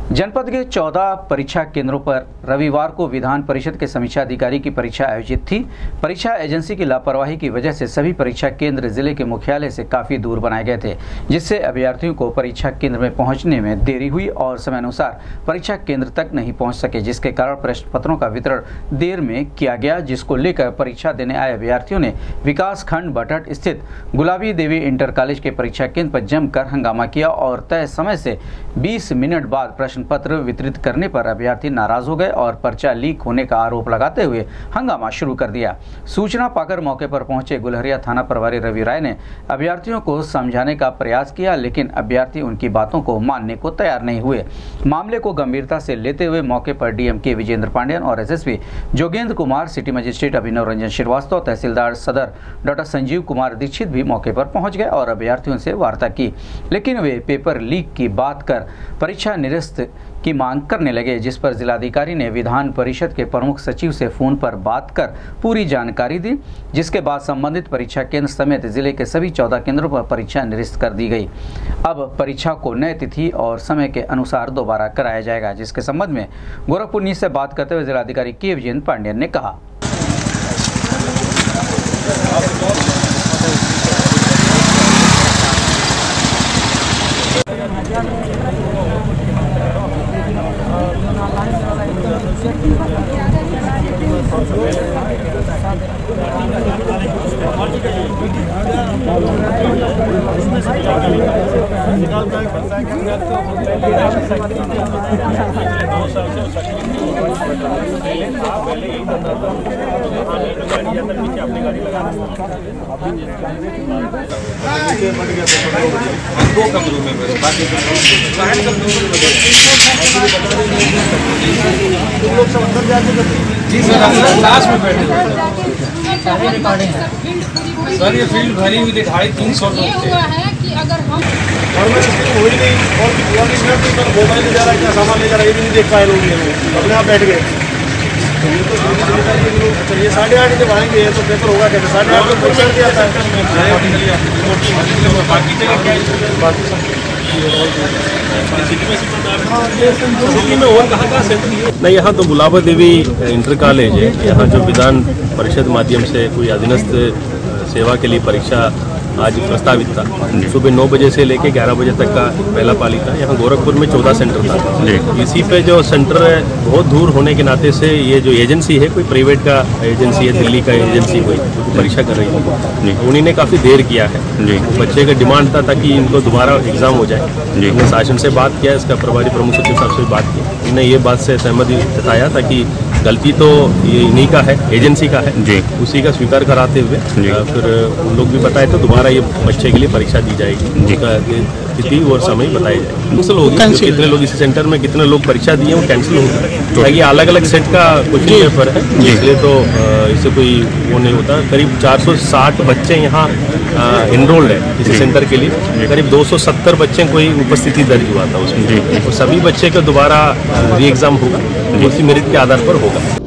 जनपद के 14 परीक्षा केंद्रों पर रविवार को विधान परिषद के समीक्षा अधिकारी की परीक्षा आयोजित थी। परीक्षा एजेंसी की लापरवाही की वजह से सभी परीक्षा केंद्र जिले के मुख्यालय से काफी दूर बनाए गए थे, जिससे अभ्यर्थियों को परीक्षा केंद्र में पहुंचने में देरी हुई और समयानुसार परीक्षा केंद्र तक नहीं पहुंच सके, जिसके कारण प्रश्न पत्रों का वितरण देर में किया गया, जिसको लेकर परीक्षा देने आए अभ्यर्थियों ने विकास खंड बटट स्थित गुलाबी देवी इंटर कॉलेज के परीक्षा केंद्र पर जमकर हंगामा किया और तय समय से 20 मिनट बाद प्रश्न पत्र वितरित करने पर अभ्यर्थी नाराज हो गए और पर्चा लीक होने का आरोप लगाते हुए हंगामा शुरू कर दिया। सूचना पाकर मौके पर पहुंचे गुलहरिया थाना प्रभारी रवि राय ने अभ्यर्थियों को समझाने का प्रयास किया, लेकिन अभ्यर्थी उनकी बातों को मानने को तैयार नहीं हुए। मामले को गंभीरता से लेते हुए मौके पर डीएम के विजेंद्र पांडेयन और SSP Jogendra Kumar, city magistrate Abhinav Ranjan Srivastava, tehsildar सदर डॉक्टर संजीव कुमार दीक्षित भी मौके पर पहुंच गए और अभ्यर्थियों से वार्ता की, लेकिन वे पेपर लीक की बात कर परीक्षा निरस्त की मांग करने लगे, जिस पर जिलाधिकारी ने विधान परिषद के प्रमुख सचिव से फोन पर बात कर पूरी जानकारी दी, जिसके बाद संबंधित परीक्षा केंद्र समेत जिले के सभी 14 केंद्रों पर परीक्षा निरस्त कर दी गई। अब परीक्षा को नई तिथि और समय के अनुसार दोबारा कराया जाएगा, जिसके संबंध में गोरखपुर न्यूज से बात करते हुए जिलाधिकारी के विजेंद्र पांडेयन ने कहा। जी सर, अंदर क्लास में बैठे हुए सारे रिकॉर्डिंग है सर। ये फील्ड भरी हुई थी, 250-300 लोग थे। मोबाइल ले जा रहा है, क्या सामान ले जा रहा है, ये भी नहीं देख पाए लोग, अपने आप बैठ गए। चलिए 8:30 जब आएंगे तो पेपर होगा कैसे? 8:30 को पेपर दिया था। नहीं, यहाँ तो गुलाबी देवी इंटर कॉलेज है। यहाँ जो विधान परिषद माध्यम से कोई अधीनस्थ सेवा के लिए परीक्षा आज प्रस्तावित था, सुबह 9 बजे से लेकर 11 बजे तक का पहला पाली था। यहाँ गोरखपुर में 14 सेंटर था। इसी पे जो सेंटर बहुत दूर होने के नाते से ये जो एजेंसी है, कोई प्राइवेट का एजेंसी है, दिल्ली का एजेंसी कोई परीक्षा कर रही थी, उन्हीं ने काफ़ी देर किया है। बच्चे का डिमांड था ताकि इनको दोबारा एग्जाम हो जाए। हमने शासन से बात किया, इसका प्रभारी प्रमुख सचिव साहब से बात की, उन्होंने ये बात से सहमति जताया था कि गलती तो ये इन्हीं का है, एजेंसी का है, उसी का स्वीकार कराते हुए फिर उन लोग भी बताए तो दोबारा ये बच्चे के लिए परीक्षा दी जाएगी, तिथि और समय बताया जाएगा। कैंसिल होगी, कितने लोग इस सेंटर में कितने लोग परीक्षा दिए वो कैंसिल होगी, ताकि अलग अलग सेट का क्वेश्चन पेपर है, इसलिए तो इससे कोई वो नहीं होता। करीब 460 बच्चे यहाँ इनरोल्ड है इस सेंटर के लिए। करीब 270 बच्चे कोई उपस्थिति दर्ज हुआ था उसमें, और सभी बच्चे का दोबारा री एग्जाम होगा, उसी मेरिट के आधार पर होगा।